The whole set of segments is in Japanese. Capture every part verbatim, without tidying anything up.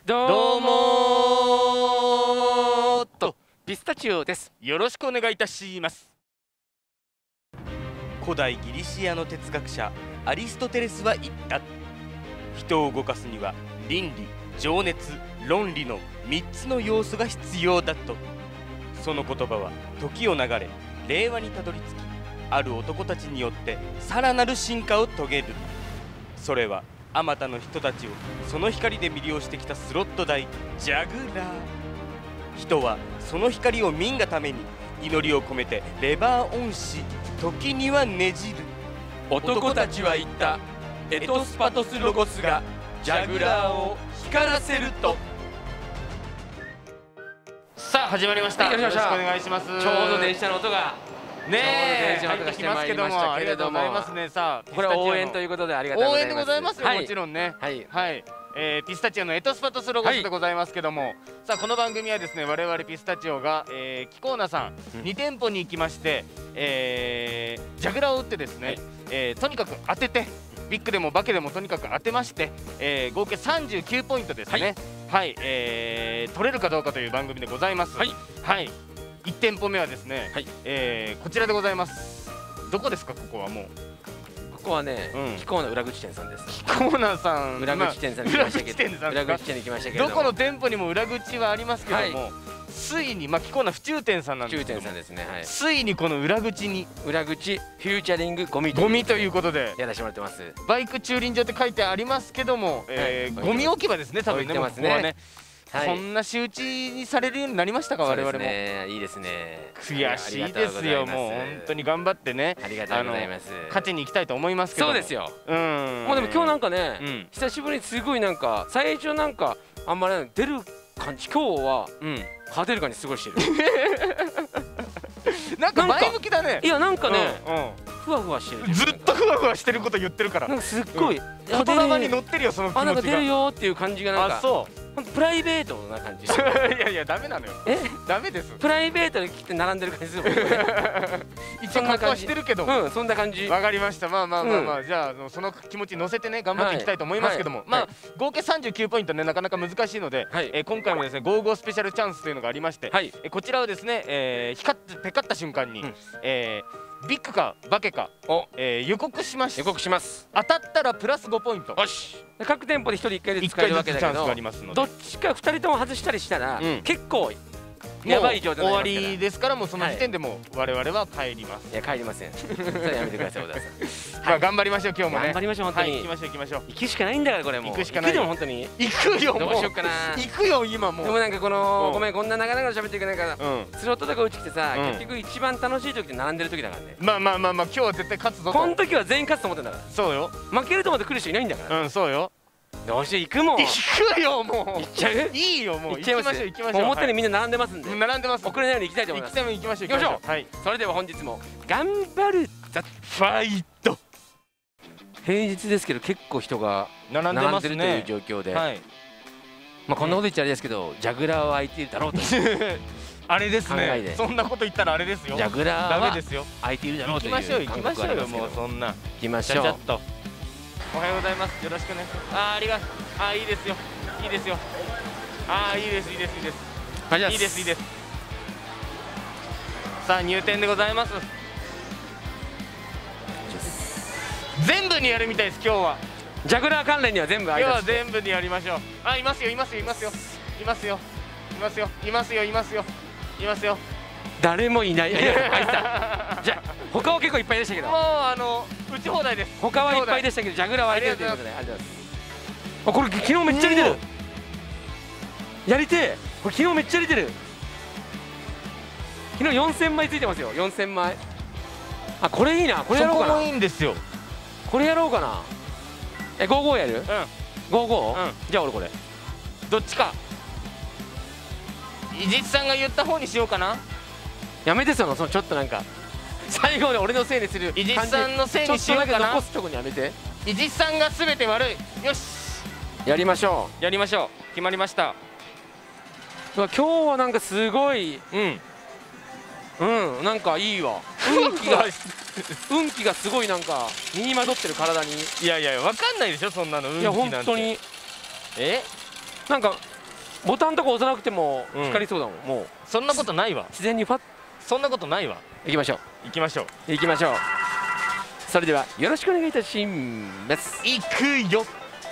どうもーっとピスタチオです。よろしくお願いいたします。古代ギリシアの哲学者アリストテレスは言った。人を動かすには倫理、情熱、論理のみっつの要素が必要だと。その言葉は時を流れ令和にたどり着き、ある男たちによってさらなる進化を遂げる。それはあまたの人たちをその光で魅了してきたスロット台ジャグラー。人はその光を見んがために祈りを込めてレバーオンし、時にはねじる。 男たちは言った。エトスパトスロゴスがジャグラーを光らせると。 さあ始まりました。 はい、よろしくお願いします。 ちょうど電車の音がねえ入ってきますけども、 ありがとうございますね。さあこれは応援ということでありがとうございます。 応援でございますよ、もちろんね。 はいはい、えー、ピスタチオのエトスパトスロゴスでございますけども、はい、さあこの番組はですね、我々ピスタチオが、えー、キコーナさん、うん、に店舗に行きまして、えー、ジャグラーを打ってですね、はい、えー、とにかく当てて、ビッグでもバケでもとにかく当てまして、えー、合計さんじゅうきゅうポイントですね、はい、はい、えー、取れるかどうかという番組でございます。はい、はい、いち店舗目はですね、はい、えー、こちらでございます。どこですか、ここはもう。 ここはね、うん、キコーナ裏口店さんです。 キコーナさん、 裏口店さんに来ましたけど、裏口店に来ましたけど、 どこの店舗にも裏口はありますけども、はい、ついに、まあ、キコーナ府中店さんなんですけど、府中店さんですね、はい、ついにこの裏口に裏口フューチャリングゴミゴミということでやらせてもらってます。 バイク駐輪場って書いてありますけども、えー、ゴミ置き場ですね、多分ね。ここはね、はい、こんな仕打ちにされるようになりましたか、我々も。 いいですね。 悔しいですよ、もう本当に頑張ってね。 ありがとうございます。 勝ちに行きたいと思いますけど。そうですよ。うん。 もうでも今日なんかね、うん、久しぶりにすごいなんか最初なんかあんまり出る感じ、今日は、うん、勝てる感じすごいしてる。 なんか前向きだね。 いやなんかね、ふわふわしてる。 ずっとふわふわしてること言ってるから。 なんかすっごい言霊に乗ってるよ、その気持ちが。あ、なんか出るよっていう感じがなんか。 あ、そう。 プライベートな感じ。いやいや、ダメなのよ。え、ダメです。 プライベートで来て並んでる感じする。 一応格好してるけど。 うん、そんな感じ。 わかりました。まあまあまあまあ、じゃあその気持ち乗せてね、頑張っていきたいと思いますけども、まあ合計さんじゅうきゅうポイントね、なかなか難しいので、今回もですね、ゴーゴースペシャルチャンスというのがありまして、こちらをですね、光ってペカった瞬間に、ビッグかバケか予告します。 予告します。 当たったらプラスごポイント。 よし。各店舗でひとりいっかいで使えるわけだけど、どっちかふたりとも外したりしたら結構やばい状態になりますから。 終わりですから、もうその時点でもう我々は帰ります。 いや、帰りません。それやめてください、小田さん。 まあ頑張りましょう、今日もね。 頑張りましょう、本当に。 行きましょう、行きましょう。 行くしかないんだから、これも。行くしかない。行くよ、本当に。 行くよ、もう。 どうしようかな。 行くよ、今もう。 でもなんかこの、ごめん、こんな長々喋っていけないから、スロットとか打ち来てさ、結局一番楽しい時って並んでる時だからね。 まあまあまあまあ、今日は絶対勝つぞ。 この時は全員勝つと思ってんだから。 そうよ。 負けると思って来る人いないんだから。 うん、そうよ。 どうして行くもん。 行くよ、もう。 行っちゃう。 いいよ、もう。行きましょう、行きましょう。 思ったよりみんな並んでますんで。 並んでます。 遅れないように行きたいと思います。 行きましょう、 行きましょう。はい。それでは本日も頑張るザファイト。平日ですけど結構人が並んでるという状況で、まあこんなこと言っちゃあれですけど、ジャグラーは空いているだろうと。 あれですね。そんなこと言ったらあれですよ。 ジャグラーはですよ。 空いているだろうという。 行きましょう、行きましょうよ、もうそんな。 行きましょう。 おはようございます。よろしくね。ああ、ありがとう。ああ、いいですよ。いいですよ。ああ、いいです、いいです、いいです。いいです、いいです。さあ、入店でございます。全部にやるみたいです、今日は。 ジャグラー関連には全部あります。 今日は全部にやりましょう。あ、いますよ、いますよ、いますよ。いますよ。いますよ、いますよ、いますよ。いますよ。 誰もいない。入った。じゃ他は結構いっぱいでしたけど。 もうあの打ち放題です。 他はいっぱいでしたけど、ジャグラーは空いてるということで、ありがとうございます。あ、これ昨日めっちゃ出てる。やりてえ。これ昨日めっちゃ出てる。昨日よんせんまいついてますよ。よんせんまい。あ、これいいな。これやろうかな。 そこもいいんですよ。 これやろうかな。え、ごじゅうごやる？うん。ごじゅうご？うん。じゃあ俺これ。 どっちか。伊地知さんが言った方にしようかな。 やめてそのそのちょっとなんか最後で俺のせいにする。 伊地知さんのせいにしようかな。 残すとこにやめて。 伊地知さんがすべて悪い。よし。 やりましょう。やりましょう。決まりました。 今日はなんかすごい。うん。うん、なんかいいわ。運気が運気がすごいなんか身にまとってる体に。 いやいやわかんないでしょそんなの運気なんて。 いや本当に。 え？ なんかボタンとか押さなくても光りそうだもん、もうそんなことないわ。 自然にファッ。 そんなことないわ。 行きましょう行きましょう行きましょう。それではよろしくお願いいたします。 行くよ。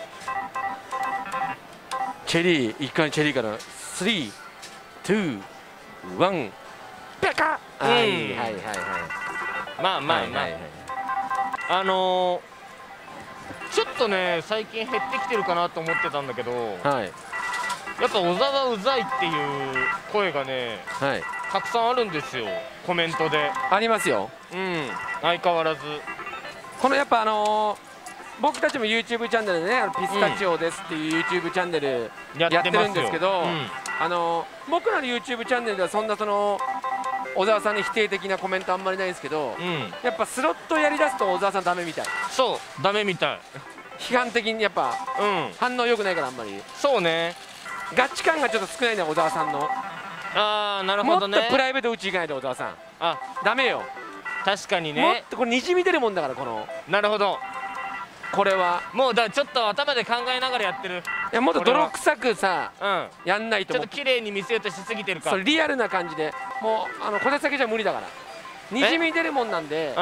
チェリー、一回チェリーからスリー、ツー、ワン、ペカ。はいはいはいはい。 まあまあまあ、あのー、ちょっとね最近減ってきてるかなと思ってたんだけど、はい、やっぱ小沢うざいっていう声がね、はい、たくさんあるんですよ、コメントで。 ありますよ。 うん、相変わらずこのやっぱあのー、僕たちも YouTube チャンネルでね、ピスタチオですっていう YouTube チャンネルやってるんですけど、うん、あのー、僕らの YouTube チャンネルではそんなその小沢さんに否定的なコメントあんまりないんですけど、うん、やっぱスロットやりだすと小沢さんダメみたい。 そうダメみたい。 批判的にやっぱ、うん、反応良くないからあんまり。 そうね、 ガチ感がちょっと少ないね小沢さんの。 ああなるほどね。 もっとプライベート打ちいかないと小沢さん。あ、ダメよ。 確かにね。 もっとこれにじみ出るもんだからこの。 なるほど。 これはもうだちょっと頭で考えながらやってる。 いやもっと泥臭くさ、うん、やんないと。 ちょっと綺麗に見せようとしすぎてるか。 それリアルな感じで、もうあのこてつだけじゃ無理だから。にじみ出るもんなんで、うん、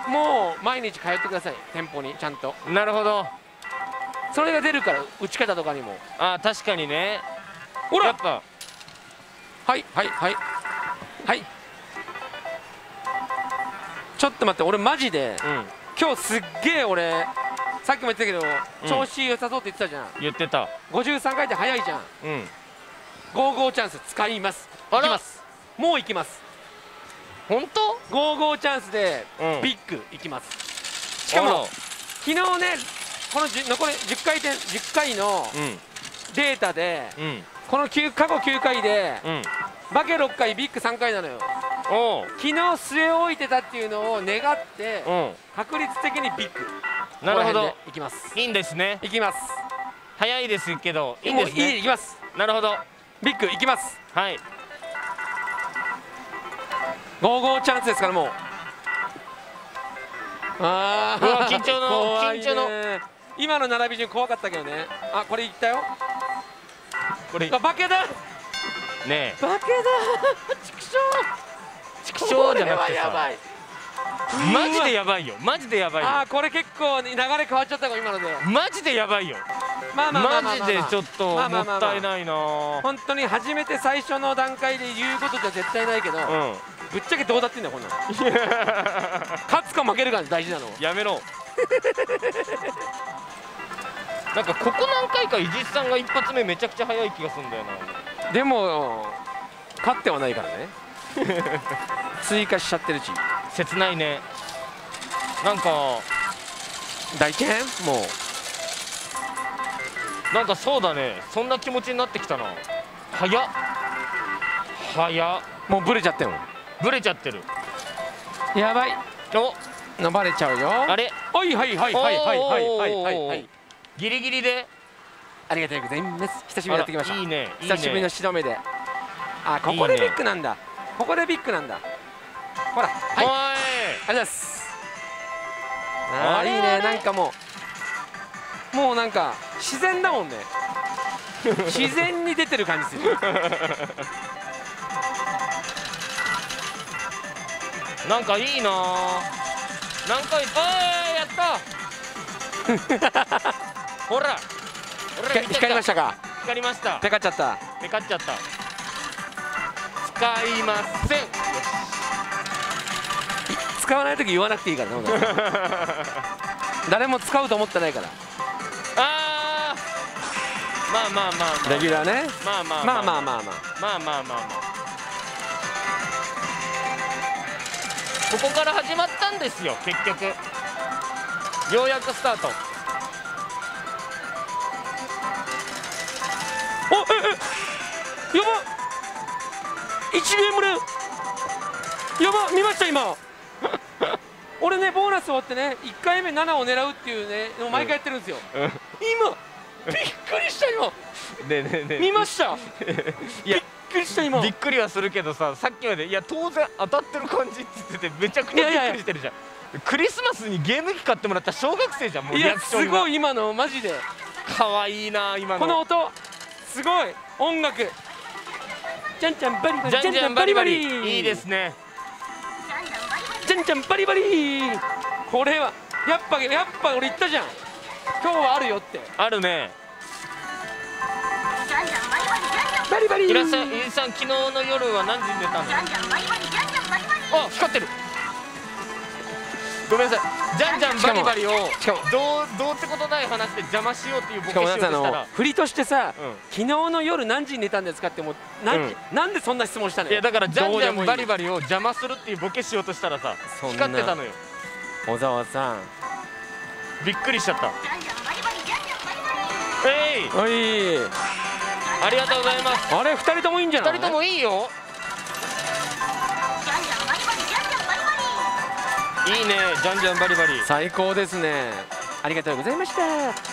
もう毎日通ってください、店舗にちゃんと。 なるほど。 それが出るから打ち方とかにも。 ああ確かにね。 ほらやっぱはいはいはいはい。ちょっと待って、俺マジで、うん、今日すっげえ俺さっきも言ったけど、うん、調子良さそうって言ってたじゃん。 言ってた。 ごじゅうさんかいって早いじゃん。うん。ゴーゴーチャンス使います。 行きます。もう行きます。 本当？ ゴーゴーチャンスでビッグ行きます。しかも昨日ね、この残りじゅっかいてんじゅっかいのデータで、うん、この過去きゅうかいで、うん、バケろっかいビッグさんかいなのよ。昨日据え置いてたっていうのを願って、うん、確率的にビッグ。 なるほど。 いきます。 いいんですね。 いきます。 早いですけどいいんですね。 いい、いきます。 なるほど。 ビッグいきます。 はい。 ゴーゴーチャンスですからもう。ああ。緊張の緊張の。 今の並び順怖かったけどね。あ、これいったよ。 これ。 あ、バケだ。 ねえ。 バケだ。畜生。 畜生じゃなくてさ。マジでやばいよ。マジでやばいよ。 ああ、これ結構流れ変わっちゃったか今ので。 マジでやばいよ。 まあまあまあマジでちょっともったいないな。 本当に初めて最初の段階で言うことじゃ絶対ないけど、ぶっちゃけどうだってんだよこんなの。勝つか負けるか大事なの。 やめろ。なんかここ何回か伊地知さんが一発目めちゃくちゃ早い気がするんだよな。 でも勝ってはないからね。追加しちゃってるし切ないね。なんか大剣もうなんかそうだね、そんな気持ちになってきたな。早っ早っ。 もうブレちゃってるもん。 ブレちゃってる。 やばい。 お飲まれちゃうよ。 あれ、 はいはいはいはいはいはいはいはいはい。 ギリギリでありがとうございます。久しぶりにやってきました。 いいね、 久しぶりの白目で。あ、ここでビッグなんだ。ここでビッグなんだ。ほら、はい、ありがとうございます。ああ、いいね。なんかもうもうなんか自然だもんね。自然に出てる感じする。 なんかいいな。何回、あーやった。ほら光りましたか。 光りました。 ペカっちゃった。 ペカっちゃった。使いません。 使わないとき言わなくていいからね。誰も使うと思ってないから。 ああ、まあまあまあまあレギュラーね。 まあまあまあまあまあまあまあまあまあまあ。ここから始まったんですよ結局。ようやくスタート。 おええやばいちゲーム目やば見ました今。俺ねボーナス終わってねいっかいめななを狙うっていうねのを毎回やってるんですよ、うんうん、今びっくりした今。 ねねね見ました。 いやびっくりした今。 びっくりはするけどさ、さっきまでいや当然当たってる感じって言っててめちゃくちゃびっくりしてるじゃん。クリスマスにゲーム機買ってもらった小学生じゃん。もうリアクションがいやすごい今のマジで可愛いな今の。 この音すごい音楽。じゃんちゃんバリバリ、 じゃんじゃんバリバリ、いいですね。 じゃんちゃんバリバリ、これはやっぱやっぱ俺言ったじゃん、今日はあるよって。 あるね。 バリバリ。 いらっしゃい、イさん、昨日の夜は何時に寝たの？あ、光ってる。ごめんなさい。じゃんじゃんバリバリをどうどうってことない話で邪魔しようっていうボケしようとしたら、 振りとしてさ、 うん、 昨日の夜何時に寝たんですかってもう何時、うん、なんでそんな質問したのよ。 いやだからじゃんじゃんバリバリを邪魔するっていうボケしようとしたらさ、光ってたのよ。 小沢さんびっくりしちゃった。えい、 おい、 ありがとうございます。 あれふたりともいいんじゃない？ ふたりともいいよ。いいね、じゃんじゃんバリバリ、 最高ですね。ありがとうございました。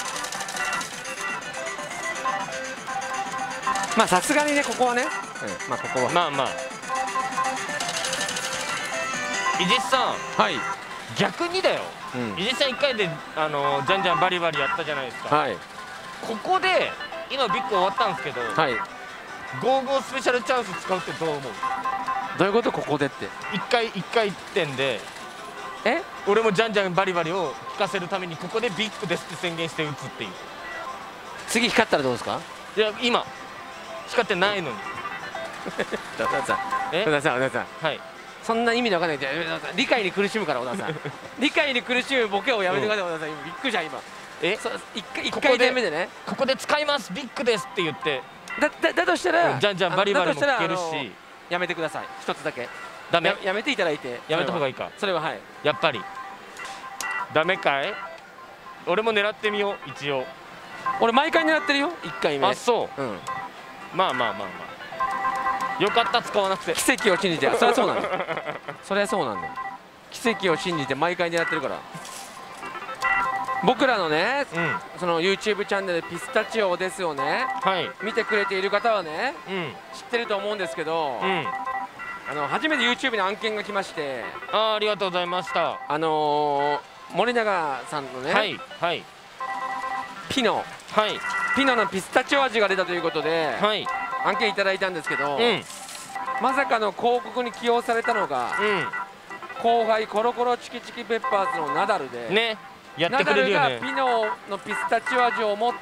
まあさすがにね、ここはね、うん、まあここはまあまあ。伊地知さん、 はい、 逆にだよ、うん、伊地知さんいっかいであのじゃんじゃんバリバリやったじゃないですか。はい、ここで今ビッグ終わったんですけど、はい、ゴーゴースペシャルチャンス使うってどう思う？ どういうこと？ここでっていっかいいっかいってんで、え俺もじゃんじゃんバリバリを聞かせるためにここでビッグですって宣言して打つっていう。 次光ったらどうですか？ いや今光ってないのに。 小田さん、え小田さん、小田さん、はい、そんな意味でわかんないで、理解に苦しむから小田さん理解に苦しむボケをやめてください。小田さん今びっくりした今。えいっかいめでね、 ここで使いますビッグですって言ってだだだとしたらじゃんじゃんバリバリも聞けるし、 やめてください。一つだけダメ、 やめていただいて。 やめた方がいいか。 それははい、 やっぱりダメかい。俺も狙ってみよう。一応俺毎回狙ってるよ。いっかいめ。 あ、そう、うん、まあまあまあまあ、よかった使わなくて。 奇跡を信じて、それはそうなんだそれはそうなんだよ。奇跡を信じて毎回狙ってるから。僕らのね、うん、その YouTube チャンネルピスタチオですよね、はい、見てくれている方はね、うん、知ってると思うんですけど、うん、あの初めて YouTube に案件が来まして、 あ、ありがとうございました。 あのー、森永さんのね、はい、はい、ピノ、はい、ピノのピスタチオ味が出たということで、はい、案件いただいたんですけど、うん、まさかの広告に起用されたのが、うん、後輩コロコロチキチキペッパーズのナダルで、ね、やってくれるよね。ナダルがピノのピスタチオ味を持って、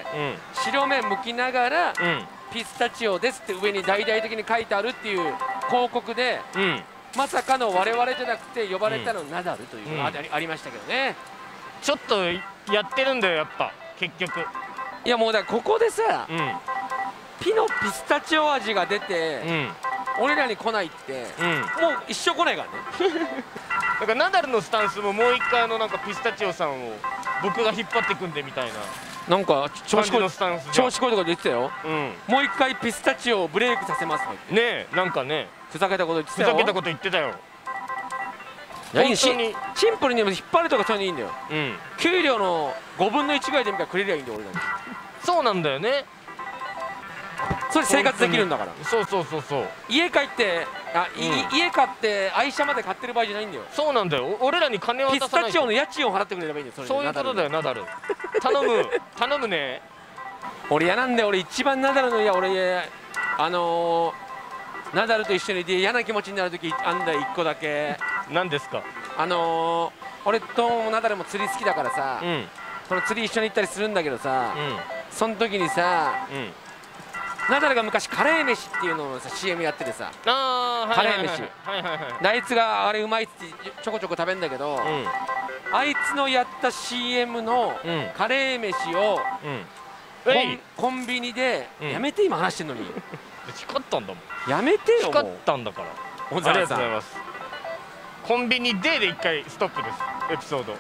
うん、白目向きながら、うん、ピスタチオですって上に大々的に書いてあるっていう広告で、うん、まさかの我々じゃなくて呼ばれたのナダルというのが、うん、ありましたけどね。 ちょっとやってるんだよやっぱ結局。 いやもうだからここでさ、うん、ピノピスタチオ味が出て、うん、俺らに来ないって、うん、もう一生来ないからねだからナダルのスタンスももう一回あのなんかピスタチオさんを僕が引っ張っていくんでみたいな、 なんか調子こい調子こいとか言ってたよ、うん、もう一回ピスタチオをブレイクさせますねえ、なんかねふざけたこと言ってたよ。 ふざけたこと言ってたよ。 本当にシンプルに引っ張るとかそういうのいいんだよ、うん、給料のごぶんのいちぐらいでみたらくれりゃいいんだよ俺らに。 そうなんだよね。 それ生活できるんだから。 そうそうそうそう。 家帰ってあ、うん、家買って愛車まで買ってる場合じゃないんだよ。 そうなんだよ。俺らに金を渡さないと。 ピスタチオの家賃を払ってくれればいいんだよ。 そういうことだよナダル頼む頼むね。 俺嫌なんだよ。俺一番ナダルの嫌、俺あのー、ナダルと一緒にいて嫌な気持ちになる時あんだよ一個だけ。 何ですか？ あのー、俺とナダルも釣り好きだからさ、うん、その釣り一緒に行ったりするんだけどさ、うん、その時にさ、うん、ナダルが昔カレー飯っていうのをさ シーエム やっててさ、あカレー飯あいつがあれうまいってちょこちょこ食べんだけど、うん、あいつのやった シーエム のカレー飯を、うん、コンビニで、うん、やめて今話してんのに光ったんだもん。やめてよ。 光ったんだから。ありがとうございます。コンビニでで一回ストップですエピソード。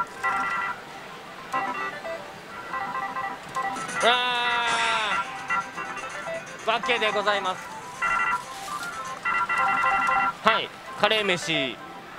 あーわけでございます。はい、カレー飯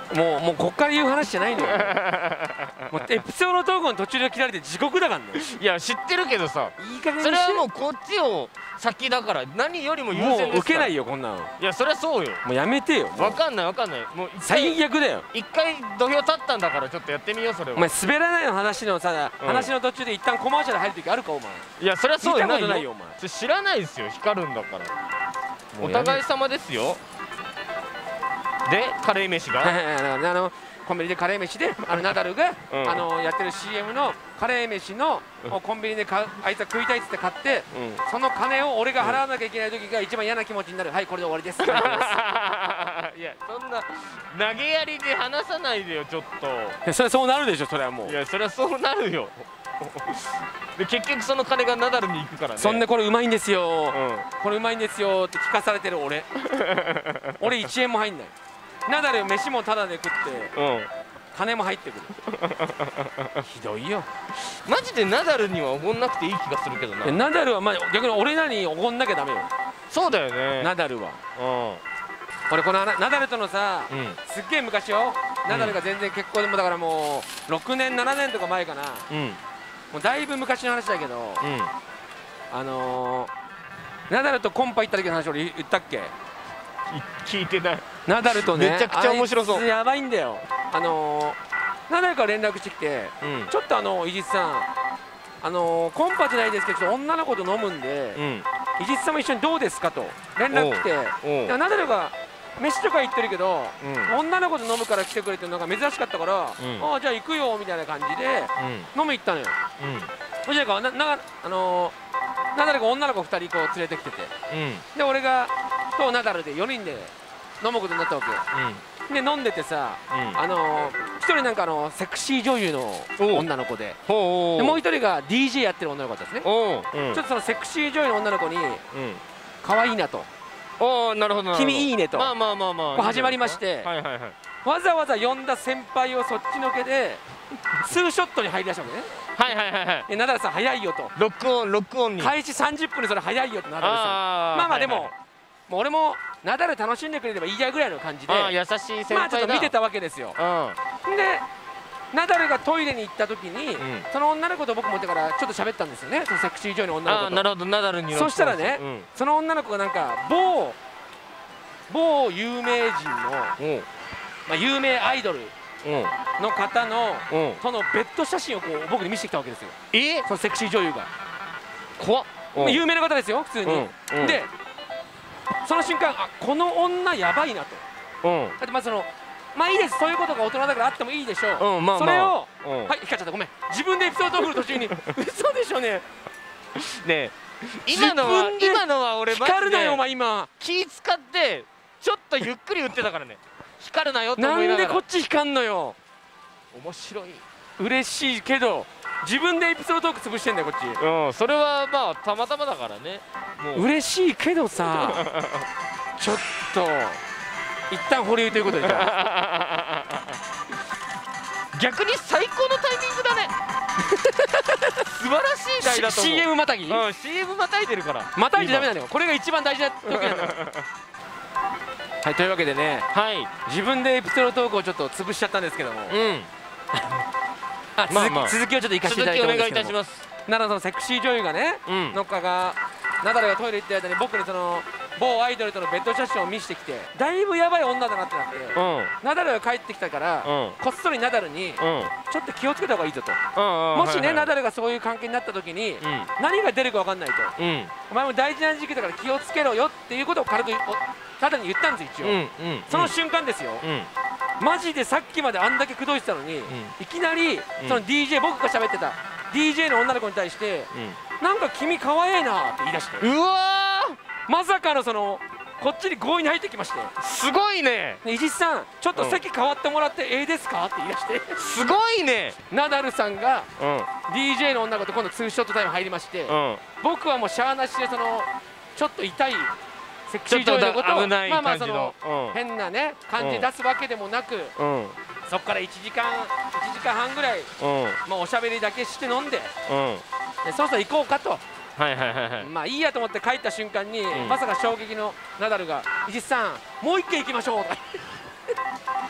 もうもうこっから言う話じゃないのよ。もうエピソードトークの途中で切られて地獄だからね。 いや知ってるけどさ、 いい加減にして。 それはもうこっちを先だから何よりも優先ですから。 もう受けないよこんなの。 いやそりゃそうよ。 もうやめてよ。 わかんないわかんない。もう最悪だよ。 一回土俵立ったんだからちょっとやってみようそれは。 お前滑らないの話のさ、 うん、 話の途中で一旦コマーシャル入る時あるかお前。 いやそりゃそうよ。 見たことないよお前。 知らないですよ、光るんだから。お互い様ですよ。でカレー飯があのコンビニでカレー飯であのナダルが、うん、あのやってる シーエム のカレー飯の、うん、コンビニでかあいつは食いたいっつって買って、うん、その金を俺が払わなきゃいけない時が一番嫌な気持ちになる。はいこれで終わりです。いやそんな投げやりで話さないでよちょっと。いやそれそうなるでしょそれはもう。 いやそれはそうなるよ。で結局その金がナダルに行くからね。 そんでこれうまいんですよ、うん、これうまいんですよって聞かされてる俺俺いちえんも入んない。ナダル飯もタダで食って、うん、金も入ってくる。ひどいよマジで。ナダルにはおごんなくていい気がするけどな。 ナダルはまあ逆に俺らにおごんなきゃダメよ。 そうだよねナダルは。うん俺このナダルとのさ、うん、すっげえ昔よ。ナダルが全然結婚でもだからもうろくねんななねんとか前かな、うん、もうだいぶ昔の話だけど、うん、あのー、ナダルとコンパ行った時の話俺言ったっけ。 聞いてない。 ナダルとねめちゃくちゃ面白そう。 やばいんだよ。あのー、ナダルから連絡してきて、うん、ちょっとあの伊地知さんあのー、コンパじゃないですけどちょっと女の子と飲むんで、うん、伊地知さんも一緒にどうですかと連絡来て、ナダルが飯とか行ってるけど、うん、女の子と飲むから来てくれっていうのが珍しかったから、うん、ああじゃあ行くよみたいな感じで、うん、飲み行ったのよ。そしたらななあのー、ナダルが女の子ふたりこう連れてきてて、うん、で俺がとナダルでよにんで飲むことになったわけよ。うん、で飲んでてさ、うん、あの一人なんかあのセクシー女優の女の子で、でもう一人が ディージェー やってる女の子だったんですね。うん、ちょっとそのセクシー女優の女の子に可愛いなと。おなるほど君いいねとまあまあまあまあ始まりまして、わざわざ呼んだ先輩をそっちのけでツーショットに入りだしたわけね。はいはいはいはい。ナダルさん早いよと。ロックオンロックオンに開始さんじゅっぷんでそれ早いよとナダルさん。まあまあでももう俺もナダル楽しんでくれればいいやぐらいの感じで優しい先輩だまあちょっと見てたわけですよ。でナダルがトイレに行った時に、うん、その女の子と僕もだからちょっと喋ったんですよね。そのセクシー女優の女の子と。あなるほどナダルに。そしたらね、うん、その女の子がなんか某某有名人の、うん、まあ有名アイドルの方の、うん、とのベッド写真をこう僕に見せてきたわけですよ。えそのセクシー女優が怖っ、まあ、有名な方ですよ普通に。うん、でその瞬間あこの女やばいなと。うん、だってまずそのまあいいです、そういうことが大人だからあってもいいでしょう、うんまあまあ、それを、うん、はい、光っちゃった、ごめん、自分でエピソードを振る途中に嘘でしょねねえ今のは今のは俺マジで光るなよお前今気使ってちょっとゆっくり打ってたからね光るなよって思いながらなんでこっち光んのよ。面白い嬉しいけど自分でエピソードトーク潰してんだよこっち。うんそれはまあたまたまだからね。もう嬉しいけどさちょっと一旦保留ということでじゃあ逆に最高のタイミングだね素晴らしい台だと思う。 シーエム またぎ、うん、シーエム またいでるからまたいじゃダメなのよ。これが一番大事な時なんだはいというわけでね、はい、自分でエピソードトークをちょっと潰しちゃったんですけども、うんあ続き、まあまあ、続きをちょっと生かしていただいてお願いいたします。ならそのセクシー女優がね、うん、のっかがナダルがトイレ行った間に僕にその某アイドルとのベッド写真を見せてきてだいぶやばい女だなってなって、うん、ナダルが帰ってきたから、うん、こっそりナダルに、うん、ちょっと気をつけた方がいいぞと、うん、もしね、はいはい、ナダルがそういう関係になった時に、うん、何が出るか分かんないと、うん、お前も大事な時期だから気をつけろよっていうことを軽くナダルに言ったんですよ一応、うんうん、その瞬間ですよ、うんマジでさっきまであんだけ口説いてたのに、うん、いきなりその ディージェー、僕が喋ってた ディージェー の女の子に対して、うん、なんか君かわいいなって言い出して、うわまさかのそのこっちに強引に入ってきまして、すごいね伊地知さんちょっと席変わってもらってええですかって言い出して、すごいねナダルさんが、うん、ディージェー の女の子と今度ツーショットタイム入りまして、うん、僕はもうしゃあなしでそのちょっと痛いセクシー女優のことをまあまあその変なね感じ出すわけでもなく、そこからいちじかんいちじかんはんぐらいまあおしゃべりだけして飲んでそろそろ行こうかとまあいいやと思って帰った瞬間にまさか衝撃のナダルが「伊地知さんもう一軒行きましょう」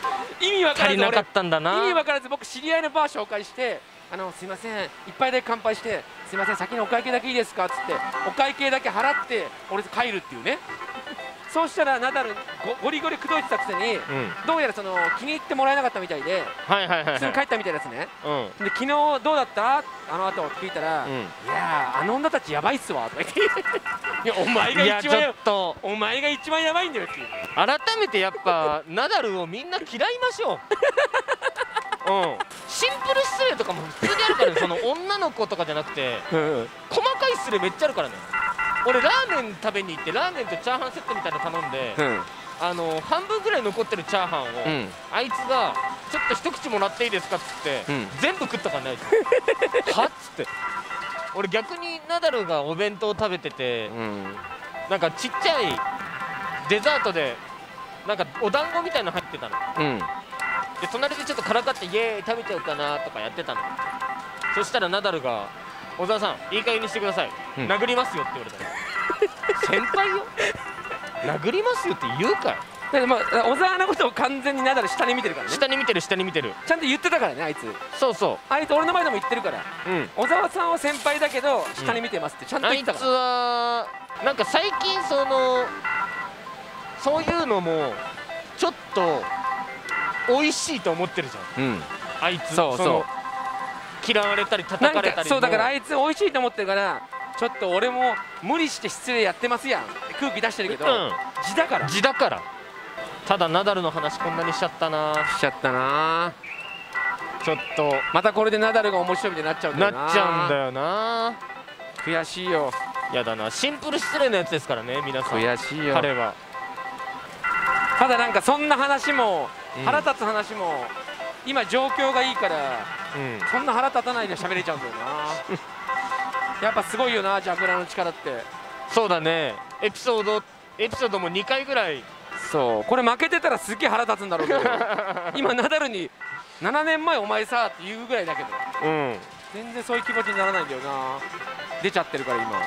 意味わからず足りなかったんだな。 意味わからず僕知り合いのバー紹介して「あのすいません一杯だけ乾杯してすいません先にお会計だけいいですか」っつってお会計だけ払って俺帰るっていうね。そうしたらナダルゴゴリゴリ口説いてたくせに、うん、どうやらその気に入ってもらえなかったみたいで普通に帰ったみたいですね、うん、で昨日どうだったあの後聞いたら「うん、いやあの女たちやばいっすわ」とか言って「いやお前が一番やお前が一番やばいんだよ」っていう。 改めてやっぱナダルをみんな嫌いましょう。うん、シンプル失礼とかも普通にあるからね。その女の子とかじゃなくて細かい失礼めっちゃあるからね。俺ラーメン食べに行ってラーメンとチャーハンセットみたいなの頼んで、うん、あの半分ぐらい残ってるチャーハンを、うん、あいつが「ちょっと一口もらっていいですか」っつって、うん、全部食ったからね。はっつって俺逆にナダルがお弁当食べてて、うん、なんかちっちゃいデザートでなんかお団子みたいなの入ってたの、うん、で隣でちょっとからかって「イエーイ食べちゃおうかな」とかやってたの。そしたらナダルが「小沢さんいい加減にしてください、うん、殴りますよ」って言われたら先輩よ殴りますよって言うかい。 だってまあ小沢のことを完全にナダル下に見てるからね。 下に見てる下に見てる。 ちゃんと言ってたからねあいつ。 そうそうあいつ俺の前でも言ってるから、うん、小沢さんは先輩だけど下に見てますってちゃんと言ってたから、うん、 あいつはなんか最近そのそういうのもちょっと美味しいと思ってるじゃん、うん、あいつ。そうそう嫌われたり叩かれたり。 そうだからあいつ美味しいと思ってるからちょっと俺も無理して失礼やってますやんって空気出してるけど、うん、地だから地だから。ただナダルの話こんなにしちゃったなしちゃったな。 ちょっとまたこれでナダルが面白いみたいになっちゃうんだよな。 なっちゃうんだよな。 悔しいよ。 やだな。シンプル失礼なやつですからね皆さん。 悔しいよ彼は。 ただなんかそんな話も、うん、腹立つ話も今状況がいいから、うん、そんな腹立たないで喋れちゃうんだよな。やっぱすごいよなジャグラーの力って。 そうだね。エピソードエピソードもにかいぐらい。 そうこれ負けてたらすっげえ腹立つんだろうけど今ナダルにななねんまえお前さって言うぐらいだけど、うん、全然そういう気持ちにならないんだよな。出ちゃってるから今。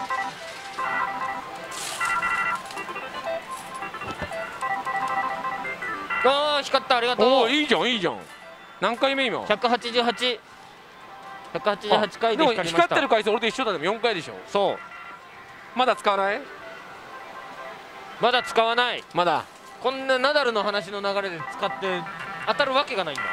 ああ光った。ありがとう。 おおいいじゃんいいじゃん。何回目今ひゃくはちじゅうはち。ひゃくはちじゅうはちかいで光りました。 でも光ってる回数俺と一緒だ。でもよんかいでしょ。 そうまだ使わない。 まだ使わない。 まだこんなナダルの話の流れで使って当たるわけがないんだ。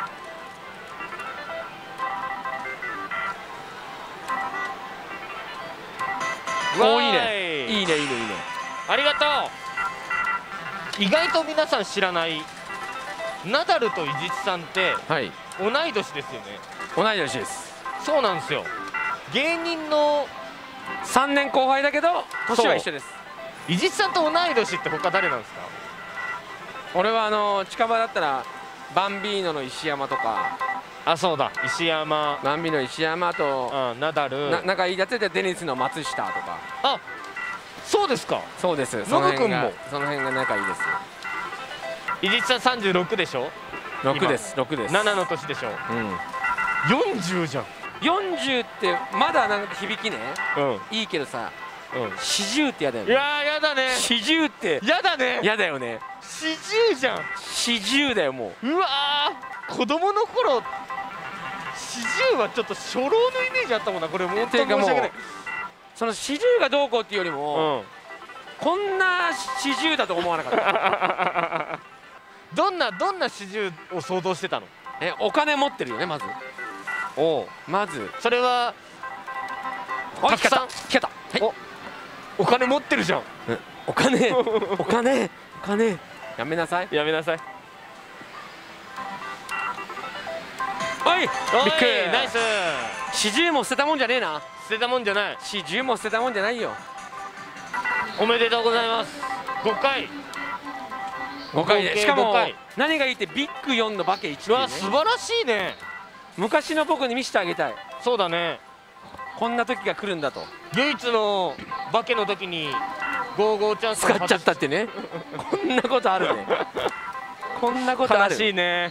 おおいいねいいねいいねいいね。 ありがとう。意外と皆さん知らないナダルと伊地知さんって同い年ですよね。 同い年です。 そうなんですよ。芸人のさんねんこう輩だけど年は一緒です。 伊地知さんと同い年って他誰なんですか。 俺はあの近場だったらバンビーノの石山とか。 あそうだ石山。 バンビーノの石山と、 うん、ナダルな。 仲いいやつでデニスの松下とか。 あそうですか。 そうです。 ノブ君もその辺が仲いいです。 伊地知さんさんじゅうろくでしょ。 ろくですろくです。 ななの年でしょ。うんよんじゅうじゃん。 よんじゅうってまだなんか響きね、うん、いいけどさ、うん、よんじゅうってやだよね。 いやーやだね。 よんじゅうってやだね。 やだよね。 よんじゅうじゃん。よんじゅうだよもう。 うわー子供の頃よんじゅうはちょっと初老のイメージあったもんな。これ本当に申し訳ない。 そのよんじゅうがどうこうっていうよりも、うん、こんなよんじゅうだと思わなかったどんなどんなよんじゅうを想像してたの。 えお金持ってるよねまず。おまずそれはたくさん来た。 おお金持ってるじゃん。 お金お金お金やめなさいやめなさい。 おいビッグナイス。 よんじゅうも捨てたもんじゃねえな。 捨てたもんじゃない。 よんじゅうも捨てたもんじゃないよ。 おめでとうございます。ごかいごかいでしかも何がいいってビッグよんのバケいち。 うわ素晴らしいね。 昔の僕に見せてあげたい。 そうだね。 こんな時が来るんだと。 唯一のバケの時にゴーゴーチャンス使っちゃったってねこんなことあるねこんなことある。 悲しいね。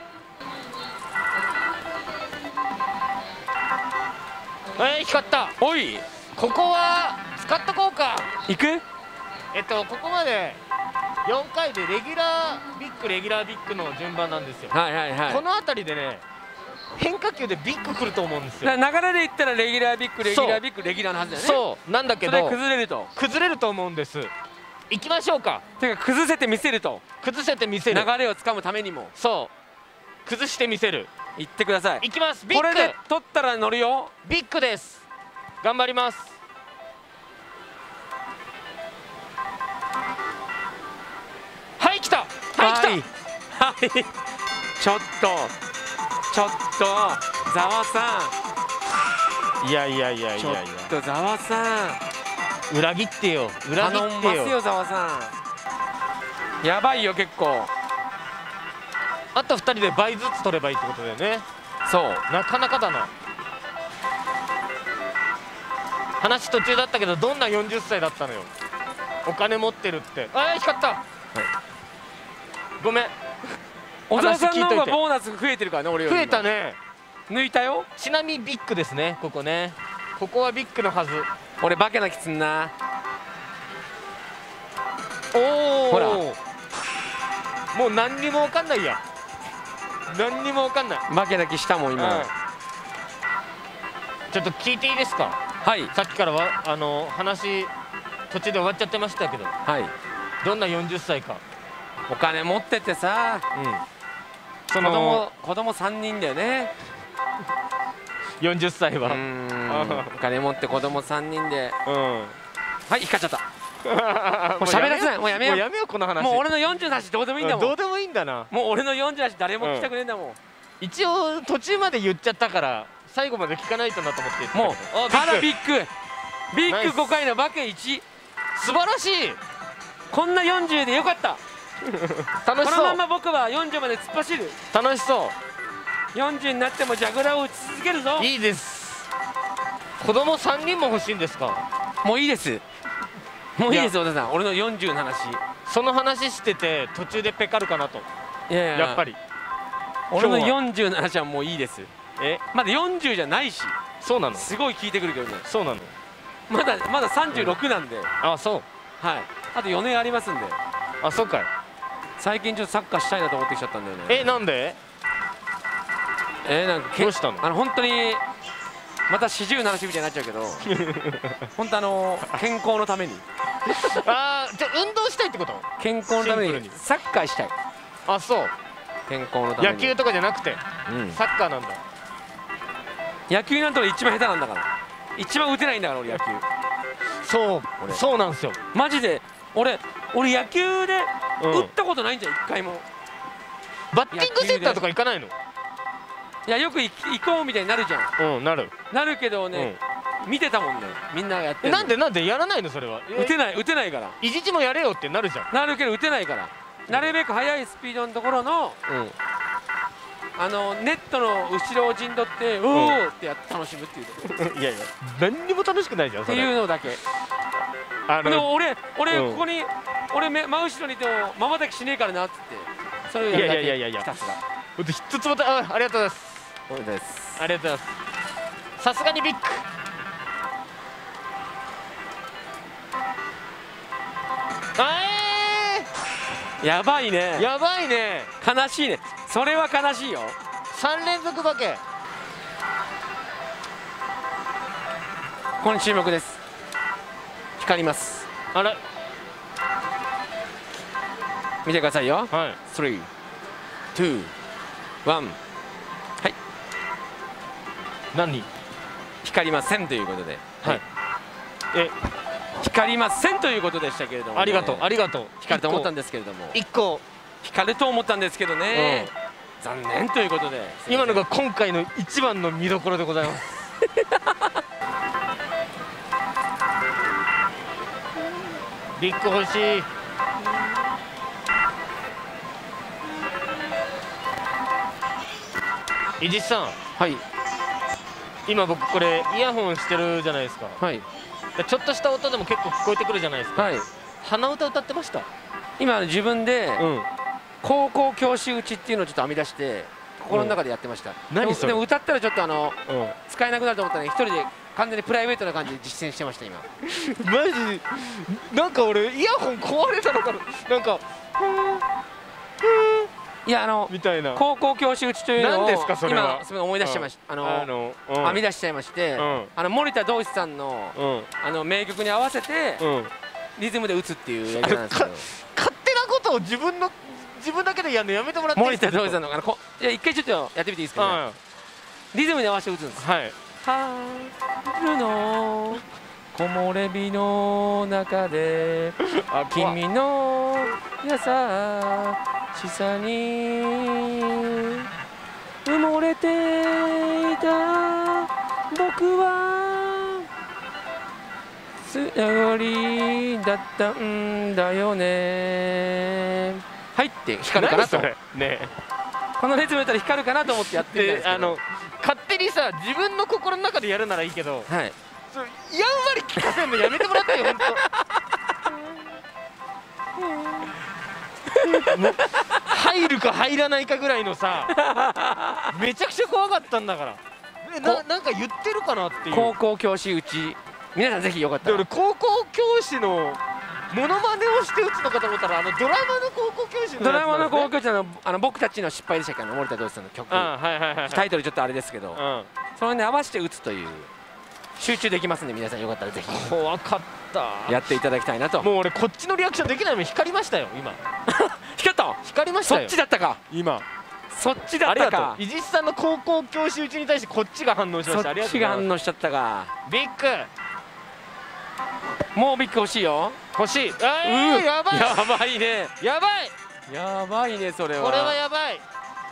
えー、光った。 おいここは使っとこうか。 行く。 えっとここまでよんかいでレギュラービッグレギュラービッグの順番なんですよ。 はいはいはい。 この辺りでね変化球でビッグ来ると思うんですよ。 流れで言ったらレギュラービッグレギュラービッグレギュラーのはずだよね。 そうなんだけどそれ崩れると崩れると思うんです。行きましょうか。 てか崩せてみせると、 崩せてみせる、 流れをつかむためにもそう崩してみせる。 言ってください。 行きます。ビッグこれで取ったら乗るよ。 ビッグです。頑張ります。はい来たはい来た、 はい、はい、ちょっとちょっとざわさん、いやいやいやいん、ちょっやいや、 とざわさん、 裏切ってよ裏切頼ってよ。 んますよざわさん。やばいよ結構。 あとふたりで倍ずつ取ればいいってことだよね。 そうなかなかだな。話途中だったけどどんなよんじゅっさいだったのよ。お金持ってるって。あー光った、はい、ごめん。 小沢さんの方がボーナス増えてるからね。俺より増えたね。 抜いたよ。 ちなみにビッグですねここね。ここはビッグのはず。 俺化けなきつんな。 おおほらもう何にも分かんないや。何にも分かんない。 化けなきしたもん今、 うん、ちょっと聞いていいですか。 はい、 さっきからはあの話途中で終わっちゃってましたけど、 はい、 どんなよんじゅっさいか。 お金持っててさ、 うん、 そそのの子供子供さんにんだよね。 よんじゅっさいうは。 んお金持って子供さんにんで、 うんはい光っちゃった。もう喋らせない。もうやめよう。 もうやめようこの話。 もう俺のよんじゅうの話どうでもいいんだもん。 どうでもいいんだな。 もう俺のよんじゅうの話誰も聞きたくねえんだもん。 一応途中まで言っちゃったから最後まで聞かないとなと思って言ってたけど。 もうただビッグビッグごかいの化けいち。 素晴らしい。 こんなよんじゅうでよかった。 楽しそう。 このまま僕はよんじゅうまで突っ走る。 楽しそよんじゅうになってもジャグラーを打ち続けるぞ。 う。いいです。子供さんにんも欲しいんですか。 もういいです。もういいです小田さん。俺のよんじゅうの話。 その話してて途中でペカるかなと。 いやいややっぱり俺のよんじゅうの話はもういいです。 えまだよんじゅうじゃないし。 そうなの。 すごい聞いてくるけどね。 そうなの。 まだまださんじゅうろくなんで、 あそう。 はい、あとよねんありますんで。 あそうかい。 最近ちょっとサッカーしたいなと思ってきちゃったんだよね。 えなんで。 えー、なんかけどうしたの。 あの本当にまた四十の話みたいになっちゃうけど本当あの健康のためにあーじゃあ運動したいってこと。 健康のためシンプルににサッカーしたい。 あそう。 健康のために野球とかじゃなくてうん、 サッカーなんだ。 野球なんと一番下手なんだから。一番打てないんだから俺野球。 そう俺そうなんですよ。 マジで俺俺野球でうん打ったことないんじゃん一回も。 バッティングセンターとか行かないの。 いやよく行行こうみたいになるじゃん。 うんなる。 なるけどね、見てたもんねみんながやってるの。 えなんでなんでやらないのそれは。 打てない打てないから。 いじちもやれよってなるじゃん。 なるけど打てないから。なるべく速いスピードのところのうんあのネットの後ろを陣取っておおってやって楽しむっていうところいやいや何にも楽しくないじゃんっていそれ。 うのだけ。 あでも俺俺うんここに俺め真後ろにいてもまばたきしねえからなっつってそれをやるだけ。 いやいやいやいやひたすら。 ほんと一つもたあありがとうございます。 そうです。 ありがとうございます。さすがにビッグ。あやばいねー。やばいね。 悲しいね。それは悲しいよ。 さんれんぞく化け。 ここに注目です。光ります。 あれ見てくださいよ。 はいスリー、ツー、ワン。はい。 何。 光りませんということで。 はいえ光りませんということでしたけれども、ね、 ありがとうありがとう。 光ると思ったんですけれども、 いっこ光ると思ったんですけどね、残念ということで。 今のが今回の一番の見どころでございます。ビッグ欲しい。伊地知さん、 はい今僕これイヤホンしてるじゃないですか。 はいでちょっとした音でも結構聞こえてくるじゃないですか。 はい。 鼻歌歌ってました。 今自分でうん高校教師打ちっていうのをちょっと編み出して心の中でやってました。 何それでも歌ったらちょっとあのうん使えなくなると思ったら一人で考完全にプライベートな感じで実践してました今。 マジなんか俺イヤホン壊れたのかな、なんかいやあのみたいな高校教師打ちというのを何ですかそれは今すごい思い出しちゃいました。あのあの、うん、 編み出しちゃいまして、うん、あの森田同志さんの、うん、あの名曲に合わせて、うん、リズムで打つっていうやり方なんですけど、 勝手なことを自分の自分だけでやるのやめてもらっていいですか。 森田同志さんのあのこいや一回ちょっとやってみていいですか、ね、うん、リズムに合わせて打つんです。はい。春の木漏れ日の中で君の優しさに埋もれていた僕は強りだったんだよね。はいって光るかなとね、このリズムやったら光るかなと思ってやってみたんですけど、あの勝手にさ自分の心の中でやるならいいけど、はい、そうやんわり聞かせるのやめてもらってよ本当。もう入るか入らないかぐらいのさめちゃくちゃ怖かったんだから。えななんか言ってるかなっていう。 高校教師打ち皆さんぜひよかったら。 俺高校教師のモノマネをして打つのかと思ったらあのドラマの高校教師の、ね、 ドラマの高校教師のあの僕たちの失敗でしたっけ、森田同志さんの曲、タイトルちょっとあれですけど、うん、それに合わせて打つという集中できますんで皆さんよかったらぜひ怖かったやっていただきたいなと。 もう俺こっちのリアクションできないもん光りましたよ今。 光った光りましたよ。 そっちだったか今。そっちだったか。 伊地知さんの高校教師打ちに対してこっちが反応しました。ありがとうございます。 そっちが反応しちゃったか。 ビッグもうビッグ欲しいよ。 欲しい。えー、やばいやばいね。 やばいやばいねそれは。 これはやばい。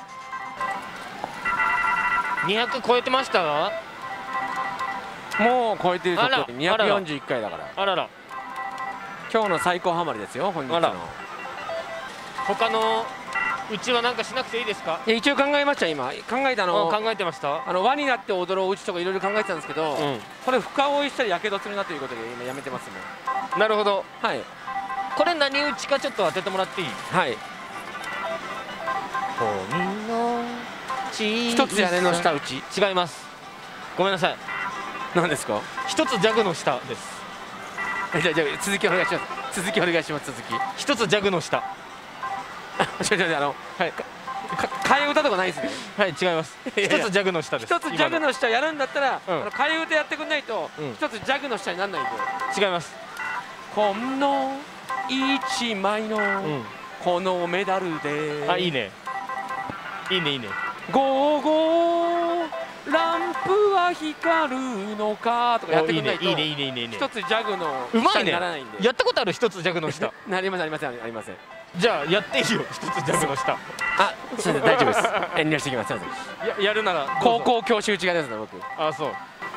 にひゃく超えてましたがもう超えてるところにひゃくよんじゅういっかいだから。 あらら今日の最高ハマりですよ本日の。 他のうちはなんかしなくていいですか。 いや一応考えました今。考えたの考えてました。 あの輪になって踊ろううちとかいろいろ考えてたんですけど、うん、これ深追いしたらやけどするなということで今やめてますもん。 なるほど。 はい。 これ何打ちかちょっと当ててもらっていい。 はい。一つ屋根の下打ち。 違います。ごめんなさい。 何ですか。 一つジャグの下です。 じゃあじゃあ続きお願いします。続きお願いします。続き。 一つジャグの下。 ちょちょあのはい替え歌とかないですね。 はい違います。一つジャグの下です。 一つジャグの下やるんだったら替え歌やってくんないと一つジャグの下にならないんで。違います。 この一枚のこのメダルで。 あいいねいいねいいね。 ゴーゴーランプは光るのかとかやってくんないといいねいいねいいねいいね。 一つジャグの下にならないんで。 やったことある一つジャグの下。 なりませんありませんありません。 じゃあやっていいよ一つジャグの下。 あすいません大丈夫です。遠慮してきます。ややるなら高校教師打ちがですね僕。 あそう。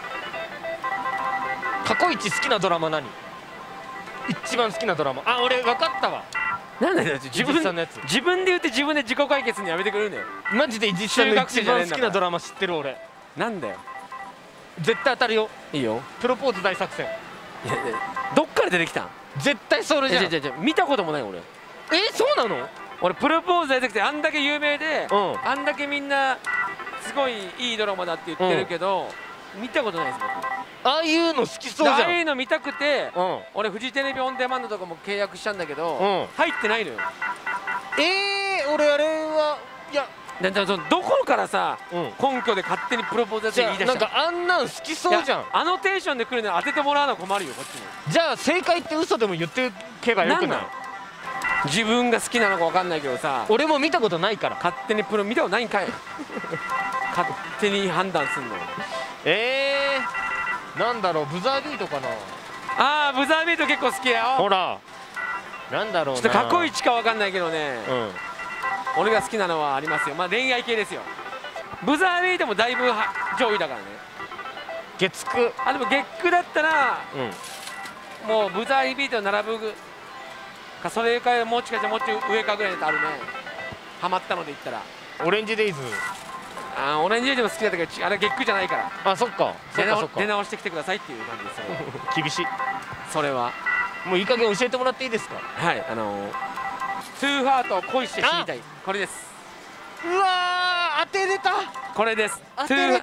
過去一好きなドラマ何？一番好きなドラマ。あ俺分かったわ。 なんだよ自分自分で言って自分で自己解決にやめてくれるんだよ。 マジで伊地知さんの一番好きなドラマ知ってる俺。 なんだよ。 絶対当たるよ。 いいよ。 プロポーズ大作戦。 どっから出てきたん。 絶対それじゃん。 じゃじゃ見たこともない俺。 えそうなの。 俺プロポーズ大作戦あんだけ有名で、うん、あんだけみんなすごいいいドラマだって言ってるけど、うん、見たことないです僕。 ああいうの好きそうじゃん。 ああいうの見たくて、うん、俺フジテレビオンデマンドとかも契約したんだけど、うん、入ってないのよ。 えー、俺あれはいやだからそのどこからさ、うん、根拠で勝手にプロポーズやって言い出した。 なんかあんなん好きそうじゃん。 あのテンションで来るの当ててもらうのは困るよこっちも。 じゃあ正解って嘘でも言ってけばよくない。 自分が好きなのか分かんないけどさ。 俺も見たことないから。 勝手にプロ見たことないんかい。勝手に判断すんの。 えー、なんだろうブザービートかな。 ああブザービート結構好きやよ。 ほらなんだろうな。 ちょっと過去一か分かんないけどね、うん、俺が好きなのはありますよ。まあ恋愛系ですよ。ブザービートもだいぶ上位だからね。 月9。あでも月9だったら、うん、もうブザービート並ぶかそれかもうちかじゃもうちょい上かぐらいだとあるね。ハマったので言ったらオレンジデイズ。 あオレンジデイズも好きだったけどあれ月9じゃないから。 あそっか出直出直してきてくださいっていう感じですよ。 厳しい。 それはもういい加減教えてもらっていいですか。 はいあのトゥーハートを恋して知りたいこれです。 うわー当てれた。 これです。 当てれた。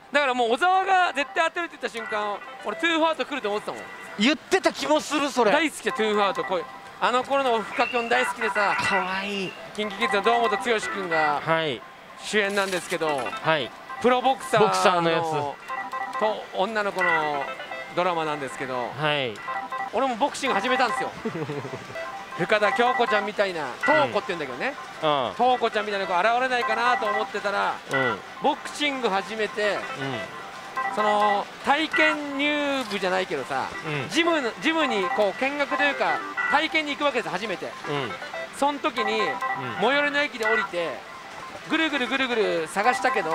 だからもう小沢が絶対当てるって言った瞬間俺トゥーファート来ると思ってたもん。 言ってた気もするそれ。 大好きでトゥーファート、こういうあの頃のオフカキョン大好きでさ、 かわいい。 キンキキッズの堂本剛君がはい主演なんですけど、 はい、 プロボクサーボクサーのやつと女の子のドラマなんですけど、 はい、 俺もボクシング始めたんですよ深田恭子ちゃんみたいな、東子って言うんだけどね、東子ちゃんみたいな子現れないかなと思ってたら、うん、ボクシング始めて、うん、その体験入部じゃないけどさ、うん、ジムのジムにこう見学というか体験に行くわけです初めて、うん、その時に、うん、最寄りの駅で降りてぐるぐるぐるぐる探したけど、うん、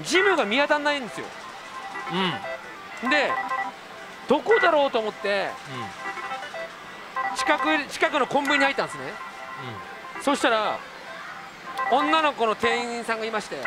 ジムが見当たらないんですよ、うん、でどこだろうと思って、うん、近く近くのコンビニに入ったんですね、うん、そしたら女の子の店員さんがいまして、うん、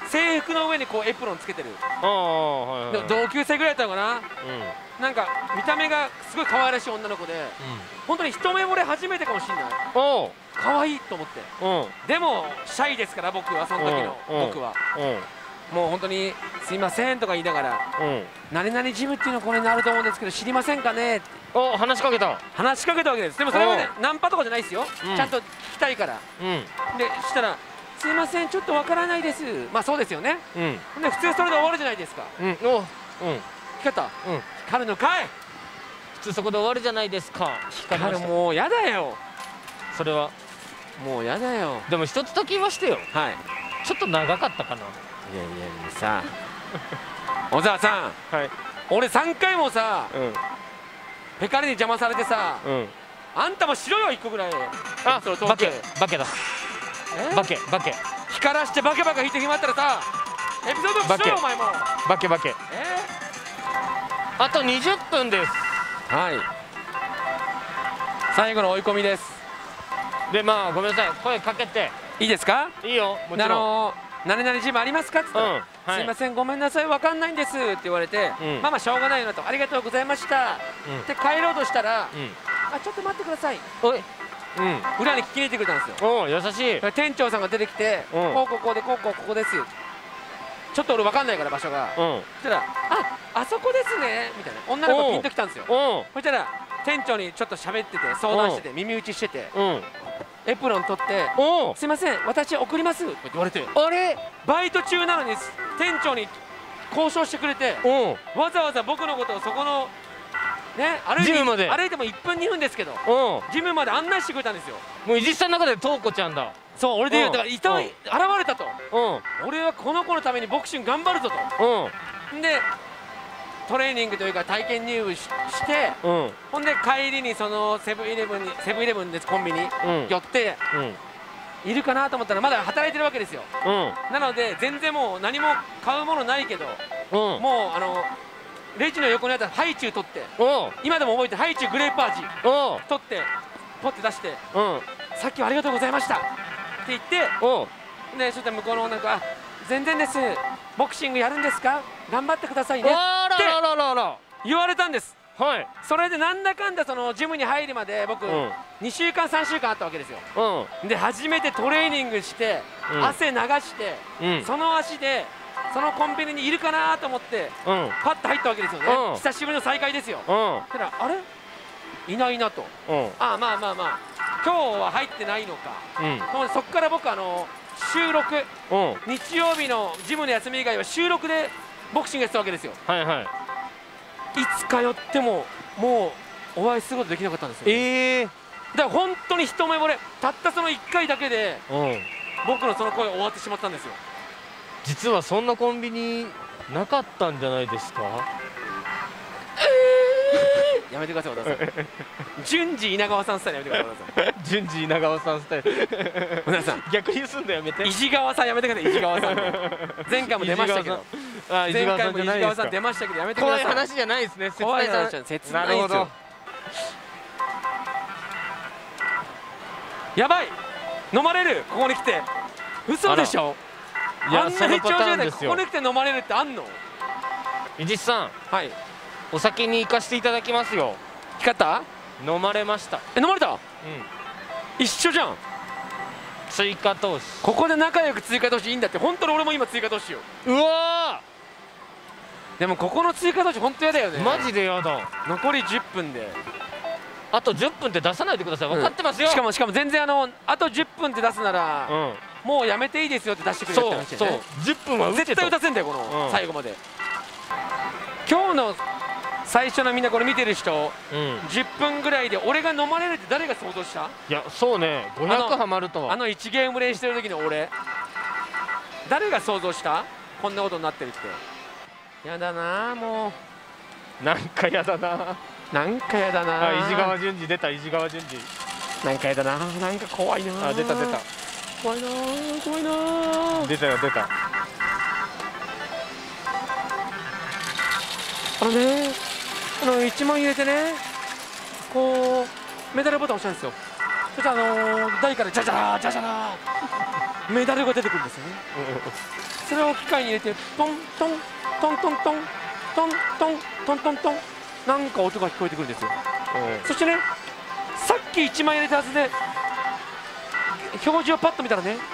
制服の上にこうエプロンつけてる、はいはい、同級生ぐらいだったのかな、うん、なんか見た目がすごい可愛らしい女の子で、うん、本当に一目惚れ初めてかもしれない。可愛いと思って、でもシャイですから僕はその時の僕はもう本当にすいませんとか言いながら、何々ジムっていうのこれになると思うんですけど知りませんかねって、お話しかけた話しかけたわけです。でもそれはねナンパとかじゃないですよ、ちゃんと聞きたいから、でしたらすいませんちょっとわからないです、まあそうですよね、で普通それで終わるじゃないですか。聞かた光るのかい、普通そこで終わるじゃないですか。光るもうやだよそれは、もうやだよ。でも一つだけ言わしてよ。はい。ちょっと長かったかな。いやいやいやさ小沢さん、はい、俺さんかいもさ、うん、ペカリに邪魔されてさ、うん、あんたもしろよいっこぐらい。あ、バケバケだ。バケバケ光らしてバケバケ引いて決まったらさエピソードしろよお前も。バケバケ。えー、あとにじゅっぷんです。はい。最後の追い込みです。でまあごめんなさい声かけていいですか。いいよもちろん。あの何々ジムありますかって言ったら、うんはい、すいませんごめんなさいわかんないんですって言われて、うん、まあまあしょうがないよなとありがとうございました、うん、って帰ろうとしたら、うん、あちょっと待ってくださいおい、うん、裏に聞きに行ってくれたんですよ。お優しい。店長さんが出てきて、うん、こうこうこうでこうこうここですちょっと俺わかんないから場所が、うん、そしたらああそこですねみたいな女の子ピンときたんですよ。そしたら店長にちょっと喋ってて相談してて耳打ちしてて、うんエプロン取って「すいません私送ります」って言われて、あれバイト中なのに店長に交渉してくれてわざわざ僕のことをそこのね歩いて歩いてもいっぷんにふんですけどジムまで案内してくれたんですよ。もう実際の中でトウコちゃんだ。そう俺で言うだからいた現れたと、俺はこの子のためにボクシング頑張るぞと。でトレーニングというか体験入部 し, して、うん、ほんで帰りにそのセブンイレブンにセブンイレブンですコンビニ、うん、寄って、うん、いるかなと思ったらまだ働いてるわけですよ、うん、なので全然もう何も買うものないけど、うん、もうあのレジの横にあったハイチュウ取って今でも覚えてハイチュウグレープ味取ってポッて出して、うん、さっきはありがとうございましたって言ってでそしたら向こうのなんか全然ですボクシングやるんですか頑張ってくださいねって言われたんです。はい、それでなんだかんだそのジムに入るまで僕、うん、にしゅうかんさんしゅうかんあったわけですよ、うん、で初めてトレーニングして、うん、汗流して、うん、その足でそのコンビニにいるかなと思って、うん、パッと入ったわけですよね、うん、久しぶりの再会ですよ、うん、そしたらあれいないなと、うん、ああまあまあまあ今日は入ってないのか、うん、そこから僕あの収録、うん、日曜日のジムの休み以外は収録でボクシングやってたわけですよ。はいはい。いつ通ってももうお会いすることできなかったんですよ、ね。ええー。だから本当に一目惚れたったそのいっかいだけで、うん、僕のその声終わってしまったんですよ。実はそんなコンビニなかったんじゃないですか。やめてください、小田さん。順次稲川さんスタイルやめてください。順次稲川さんスタイル。小田さん、逆にすんのやめて。石川さんやめてください、石川さん。前回も出ましたけど。前回も石川さん出ましたけど、やめてください。怖い話じゃないですね。怖い話じゃ切ないですよ。やばい。飲まれる、ここに来て。嘘でしょ。あんなに長寿でここに来て飲まれるってあんの。伊地さん。はい。お酒に行かせていただきますよ。光った飲まれました。え飲まれた。うん一緒じゃん。追加投資ここで仲良く追加投資いいんだって。本当に俺も今追加投資よ。うわでもここの追加投手本当やだよね。 マジでやだ。 残りじゅっぷんであとじゅっぷんって出さないでください。分かってますよ。 しかもしかも全然あのあとじゅっぷんって出すなら、 うん、 もうやめていいですよって出してくれるって話そうだよね。 そう、じゅっぷんは絶対打たせんだよこの最後まで。今日の最初のみんなこれ見てる人、うん、じゅっぷんぐらいで俺が飲まれるって誰が想像した？ いやそうね、ごひゃくはまるとは。 あのいちゲーム連してる時の俺誰が想像した？こんなことになってるって。やだなもう。なんかやだな。 なんかやだな。 あ、伊地川淳二出た。伊地川淳二。 なんかやだな。なんか怖いな。 あ、出た出た。 怖いな怖いな。 出たよ出た。 あのね、あのいちまん入れてね、こうメダルボタン押したんですよ。そしたらあのー、台からジャジャージャジャーメダルが出てくるんですよね。それを機械に入れてトントントントントントントントントントンなんか音が聞こえてくるんですよ。そしてね、さっきいちまん入れたはずで表示をパッと見たらね、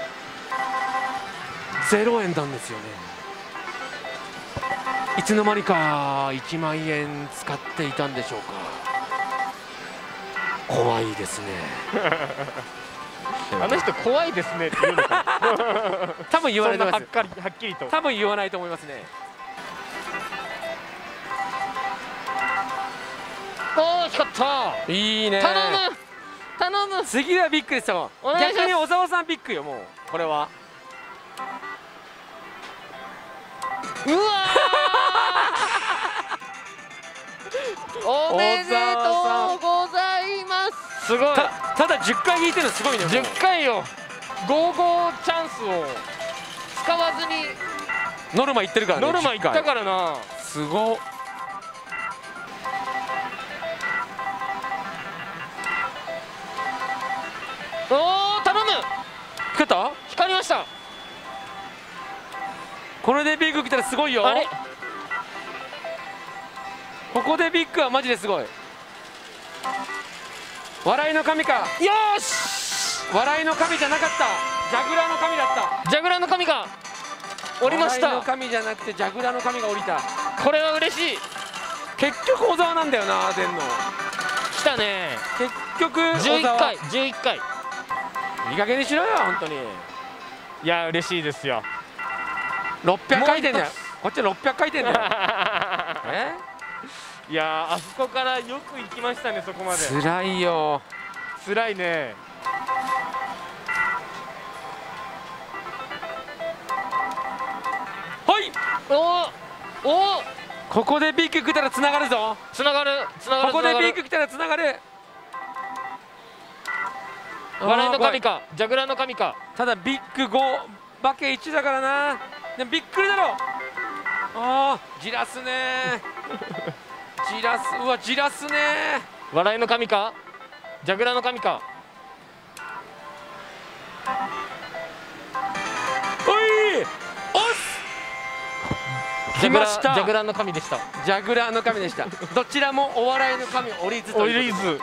ゼロえんなんですよね。いつの間にかいちまんえん使っていたんでしょうか。怖いですね。 あの人怖いですねって言うのか。 多分言わないと思います。 はっきりと。 多分言わないと思いますね。 おー、光った。 いいね。 頼む頼む。 次はビッグですよ。逆に小沢さんビッグよ。もうこれは。 うわおめでとうございます。すごい。 た, ただじゅっかい引いてるのすごいね。 じゅっかいよ。ゴーゴーチャンスを使わずにノルマいってるからね。 ノルマいったからな。 すごっ。 おお、頼む。 光った？ 光りました。 これでビッグ来たらすごいよ。 あれ、 ここでビッグはマジですごい。笑いの神か。 よーし、 笑いの神じゃなかった。ジャグラーの神だった。 ジャグラーの神が降りました。 笑いの神じゃなくてジャグラーの神が降りた。 これは嬉しい。 結局小沢なんだよな、出んの。 来たね。 結局じゅういっかいじゅういっかい。 いい加減にしろよ本当に。 いや嬉しいですよ。 ろっぴゃく回転だよ。こっちろっぴゃく回転だよ。え？ いやあそこからよく行きましたね。そこまで辛いよ。 辛いね。 はい。 おおお、 ここでビッグ来たらつながるぞ。 つながるつながる。 ここでビッグ来たらつながる。 笑いの神かジャグラーの神か。 ただビッグご化けいちだからな。でもびっくりだろ。ああじらすね。じらす。うわじらすね。 笑いの神かジャグラーの神か。 おい、おっす。来ました。 ジャグラーの神でした。 ジャグラーの神でした。どちらもお笑いの神降りずということで。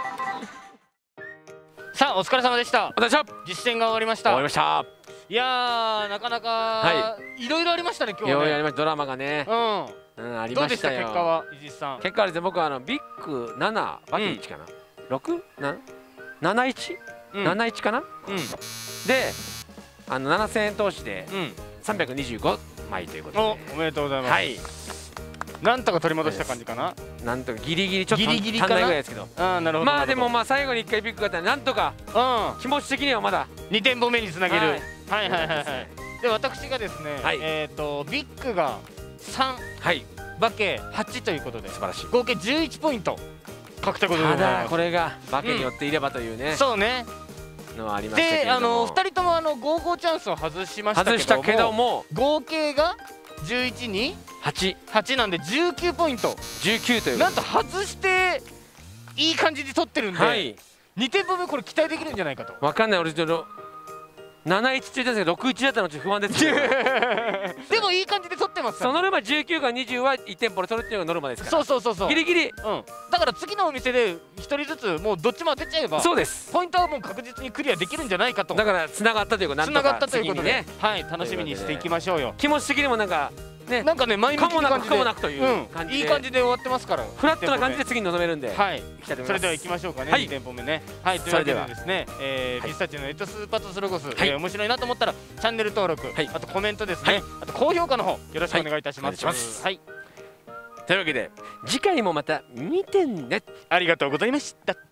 さあお疲れ様でした。 お疲れ様。 実践が終わりました。 終わりました。 いやーなかなか、はい、いろいろありましたね今日はね。いろいろありました。 ドラマがね。うん。うん、ありましたよ。 どうでした結果は、伊地さん。 結果はですね、僕はあのビッグななバケいちかな。ろく？ななないち？なないちかな？うん。で、あのななせんえん投資でさんびゃくにじゅうごまいということで。 お、おめでとうございます。はい。なんとか取り戻した感じかな。 なんとかギリギリちょっと足んないぐらいですけど。ああなるほど。まあでもまあ最後にいっかいビッグがあったらなんとか気持ち的にはまだにてんぼめにつなげる。はいはいはいはい。で私がですね、えっとビッグがさん、バケはちということで素晴らしい。合計じゅういちポイント獲得でございます。 ただこれがバケによっていればというね。 そうね。のはありましたけれども。であのふたりともあのゴーゴーチャンスを外しましたけども。外したけども合計がじゅういちにはち、はちなんでじゅうきゅうポイント。じゅうきゅうというなんと外していい感じで取ってるんで、はい、にてんぼめこれ期待できるんじゃないかと。分かんない。俺ちょっとなないち中ですけどろくいちだったのちょっと不安ですけどでもいい感じで取ってます。そのノルマじゅうきゅうかにじゅうはいち店舗で取るっていうのがノルマですから。そうそうそうそうギリギリ。うんだから次のお店でひとりずつもうどっちも当てちゃえばそうですポイントはもう確実にクリアできるんじゃないかと。だからつながったというかつながったということではい楽しみにしていきましょうよ。気持ち的にもなんかね、なんかね前向きな感じで、いい感じで終わってますから、 フラットな感じで次に臨めるんで、 はい、それでは行きましょうかね。に店舗目ね。はい、というわけでですね、ピスタチオのエトスパトスロゴス、面白いなと思ったらチャンネル登録、あとコメントですね、あと高評価の方よろしくお願いいたします。はい。 というわけで次回もまた見てね。 ありがとうございました。